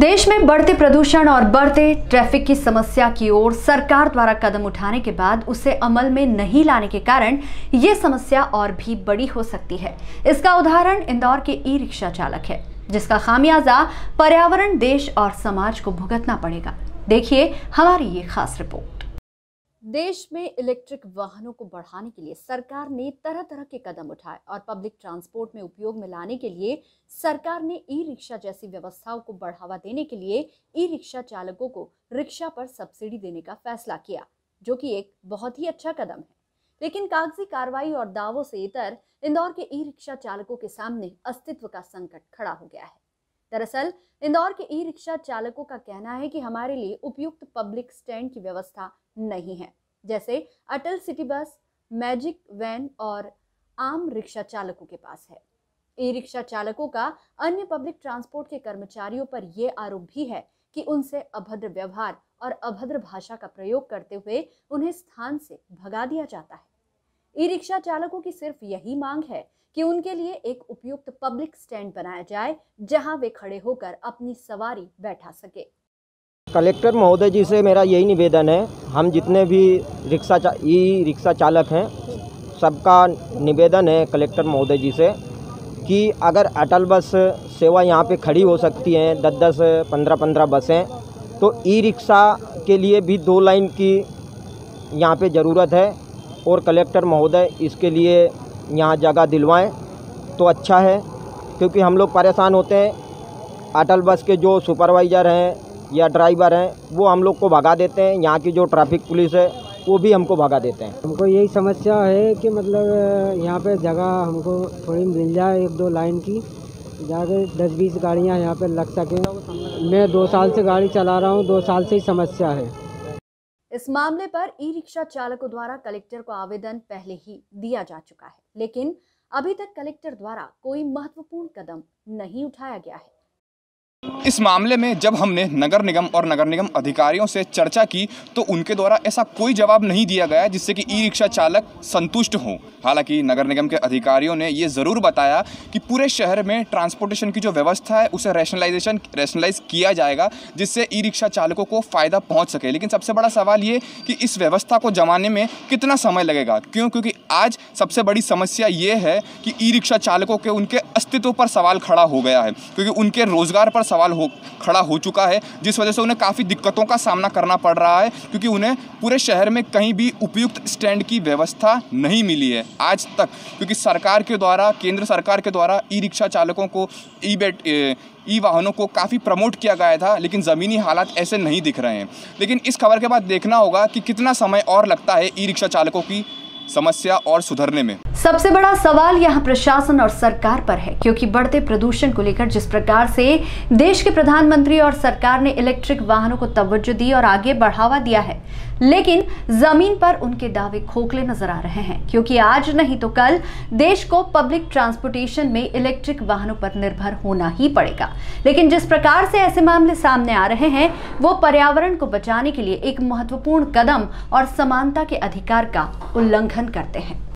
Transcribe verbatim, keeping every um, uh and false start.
देश में बढ़ते प्रदूषण और बढ़ते ट्रैफिक की समस्या की ओर सरकार द्वारा कदम उठाने के बाद उसे अमल में नहीं लाने के कारण ये समस्या और भी बड़ी हो सकती है। इसका उदाहरण इंदौर के ई रिक्शा चालक है, जिसका खामियाजा पर्यावरण, देश और समाज को भुगतना पड़ेगा। देखिए हमारी ये खास रिपोर्ट। देश में इलेक्ट्रिक वाहनों को बढ़ाने के लिए सरकार ने तरह तरह के कदम उठाए और पब्लिक ट्रांसपोर्ट में उपयोग में लाने के लिए सरकार ने ई रिक्शा जैसी व्यवस्थाओं को बढ़ावा देने के लिए ई रिक्शा चालकों को रिक्शा पर सब्सिडी देने का फैसला किया, जो कि एक बहुत ही अच्छा कदम है। लेकिन कागजी कार्रवाई और दावों से इतर इंदौर के ई रिक्शा चालकों के सामने अस्तित्व का संकट खड़ा हो गया है। दरअसल इंदौर के ई रिक्शा चालकों का कहना है कि हमारे लिए उपयुक्त पब्लिक स्टैंड की व्यवस्था नहीं है, जैसे Atal city bus, magic van और आम रिक्शा चालकों के पास है। ई रिक्शा चालकों का अन्य पब्लिक ट्रांसपोर्ट के कर्मचारियों पर यह आरोप भी है कि उनसे अभद्र व्यवहार और अभद्र भाषा का प्रयोग करते हुए उन्हें स्थान से भगा दिया जाता है। ई रिक्शा चालकों की सिर्फ यही मांग है कि उनके लिए एक उपयुक्त पब्लिक स्टैंड बनाया जाए, जहां वे खड़े होकर अपनी सवारी बैठा सके। कलेक्टर महोदय जी से मेरा यही निवेदन है, हम जितने भी रिक्शा चा, ई रिक्शा चालक हैं, सबका निवेदन है कलेक्टर महोदय जी से कि अगर अटल बस सेवा यहाँ पे खड़ी हो सकती हैं, दस दस पंद्रह पंद्रह बसें, तो ई रिक्शा के लिए भी दो लाइन की यहाँ पे ज़रूरत है और कलेक्टर महोदय इसके लिए यहाँ जगह दिलवाएं तो अच्छा है, क्योंकि हम लोग परेशान होते हैं। अटल बस के जो सुपरवाइज़र हैं या ड्राइवर हैं वो हम लोग को भगा देते हैं, यहाँ की जो ट्रैफिक पुलिस है वो भी हमको भगा देते हैं। हमको यही समस्या है कि मतलब यहाँ पे जगह हमको थोड़ी मिल जाए, एक दो लाइन की, जाके दस बीस गाड़ियाँ यहाँ पे लग सकें। मैं दो साल से गाड़ी चला रहा हूँ, दो साल से ही समस्या है। इस मामले पर ई रिक्शा चालकों द्वारा कलेक्टर को आवेदन पहले ही दिया जा चुका है, लेकिन अभी तक कलेक्टर द्वारा कोई महत्वपूर्ण कदम नहीं उठाया गया है। इस मामले में जब हमने नगर निगम और नगर निगम अधिकारियों से चर्चा की तो उनके द्वारा ऐसा कोई जवाब नहीं दिया गया जिससे कि ई रिक्शा चालक संतुष्ट हों। हालांकि नगर निगम के अधिकारियों ने ये ज़रूर बताया कि पूरे शहर में ट्रांसपोर्टेशन की जो व्यवस्था है उसे रैशनलाइजेशन रैशनलाइज किया जाएगा, जिससे ई रिक्शा चालकों को फ़ायदा पहुँच सके। लेकिन सबसे बड़ा सवाल ये कि इस व्यवस्था को जमाने में कितना समय लगेगा, क्यों क्योंकि आज सबसे बड़ी समस्या ये है कि ई रिक्शा चालकों के उनके अस्तित्व पर सवाल खड़ा हो गया है, क्योंकि उनके रोज़गार पर सवाल हो खड़ा हो चुका है, जिस वजह से उन्हें काफ़ी दिक्कतों का सामना करना पड़ रहा है, क्योंकि उन्हें पूरे शहर में कहीं भी उपयुक्त स्टैंड की व्यवस्था नहीं मिली है आज तक। क्योंकि सरकार के द्वारा, केंद्र सरकार के द्वारा ई रिक्शा चालकों को, ई बेट ई वाहनों को काफ़ी प्रमोट किया गया था, लेकिन ज़मीनी हालात ऐसे नहीं दिख रहे हैं। लेकिन इस खबर के बाद देखना होगा कि कितना समय और लगता है ई रिक्शा चालकों की समस्या और सुधरने में। सबसे बड़ा सवाल यहाँ प्रशासन और सरकार पर है, क्योंकि बढ़ते प्रदूषण को लेकर जिस प्रकार से देश के प्रधानमंत्री और सरकार ने इलेक्ट्रिक वाहनों को तवज्जो दी और आगे बढ़ावा दिया है, लेकिन जमीन पर उनके दावे खोखले नजर आ रहे हैं। क्योंकि आज नहीं तो कल देश को पब्लिक ट्रांसपोर्टेशन में इलेक्ट्रिक वाहनों पर निर्भर होना ही पड़ेगा। लेकिन जिस प्रकार से ऐसे मामले सामने आ रहे हैं वो पर्यावरण को बचाने के लिए एक महत्वपूर्ण कदम और समानता के अधिकार का उल्लंघन करते हैं।